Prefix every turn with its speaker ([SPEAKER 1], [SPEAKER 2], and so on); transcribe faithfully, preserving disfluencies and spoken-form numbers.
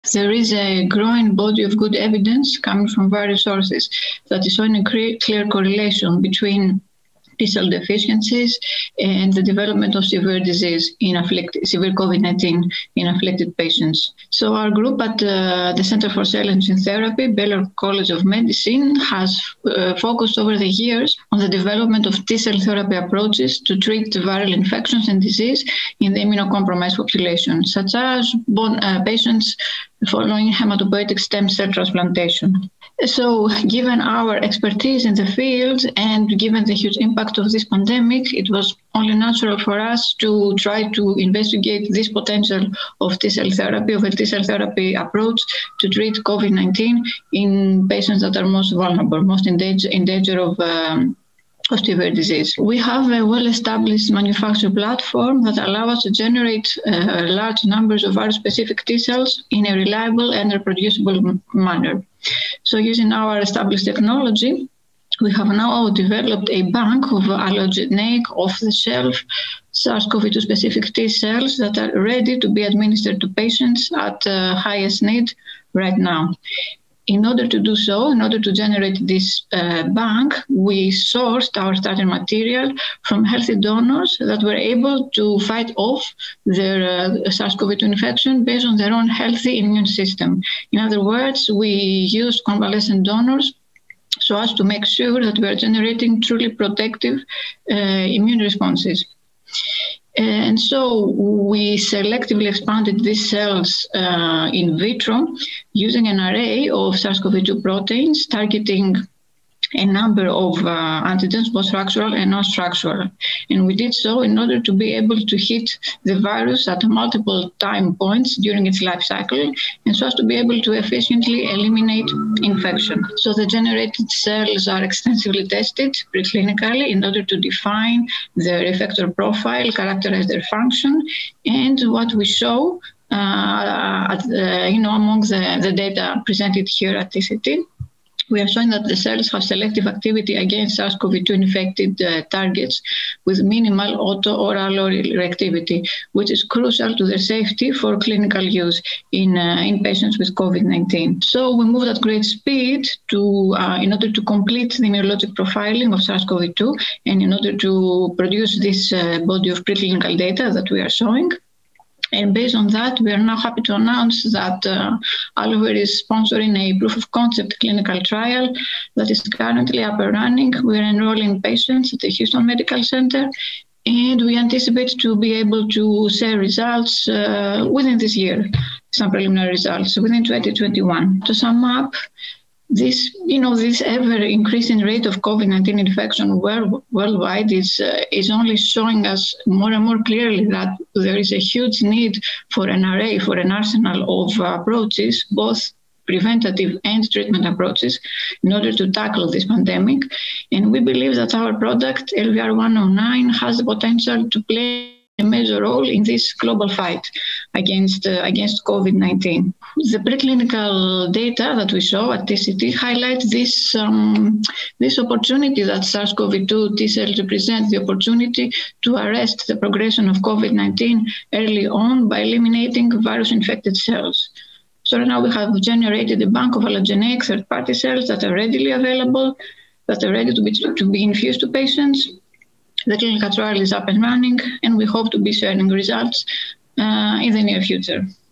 [SPEAKER 1] there is a growing body of good evidence coming from various sources that is showing a clear correlation between T-cell deficiencies and the development of severe disease in afflicted, severe COVID nineteen in afflicted patients. So our group at uh, the Center for Cell and Gene Therapy, Baylor College of Medicine, has uh, focused over the years on the development of T-cell therapy approaches to treat viral infections and disease in the immunocompromised population, such as bone, uh, patients following hematopoietic stem cell transplantation. So given our expertise in the field and given the huge impact of this pandemic, it was only natural for us to try to investigate this potential of T-cell therapy, of a T-cell therapy approach to treat COVID nineteen in patients that are most vulnerable, most in danger, in danger of um, of severe disease. We have a well-established manufacturing platform that allows us to generate uh, large numbers of virus-specific T-cells in a reliable and reproducible manner. So using our established technology, we have now developed a bank of allogeneic, off-the-shelf SARS-CoV two specific T-cells that are ready to be administered to patients at uh, highest need right now. In order to do so, in order to generate this uh, bank, we sourced our starting material from healthy donors that were able to fight off their uh, SARS-CoV two infection based on their own healthy immune system. In other words, we used convalescent donors so as to make sure that we are generating truly protective uh, immune responses. And so we selectively expanded these cells uh, in vitro using an array of SARS-CoV two proteins targeting a number of uh, antigens, both structural and non-structural. And we did so in order to be able to hit the virus at multiple time points during its life cycle, and so as to be able to efficiently eliminate infection. So the generated cells are extensively tested preclinically in order to define their effector profile, characterize their function, and what we show uh, at the, you know, among the, the data presented here at T C T. We are showing that the cells have selective activity against SARS-CoV two infected uh, targets with minimal auto or allo reactivity, which is crucial to their safety for clinical use in, uh, in patients with COVID nineteen. So we moved at great speed to, uh, in order to complete the immunologic profiling of SARS-CoV two and in order to produce this uh, body of preclinical data that we are showing. And based on that, we are now happy to announce that uh, Allover is sponsoring a proof of concept clinical trial that is currently up and running. We are enrolling patients at the Houston Medical Center, and we anticipate to be able to share results uh, within this year, some preliminary results within twenty twenty-one. To sum up, this, you know, this ever-increasing rate of COVID nineteen infection world, worldwide is, uh, is only showing us more and more clearly that there is a huge need for an array, for an arsenal of uh, approaches, both preventative and treatment approaches, in order to tackle this pandemic. And we believe that our product, L V R one oh nine, has the potential to play a major role in this global fight against uh, against COVID nineteen. The preclinical data that we show at T C T highlights this um, this opportunity that SARS-CoV two T-cells represent, the opportunity to arrest the progression of COVID nineteen early on by eliminating virus-infected cells. So right now we have generated a bank of allogeneic third-party cells that are readily available, that are ready to be to be infused to patients. The clinical trial is up and running, and we hope to be sharing results uh, in the near future.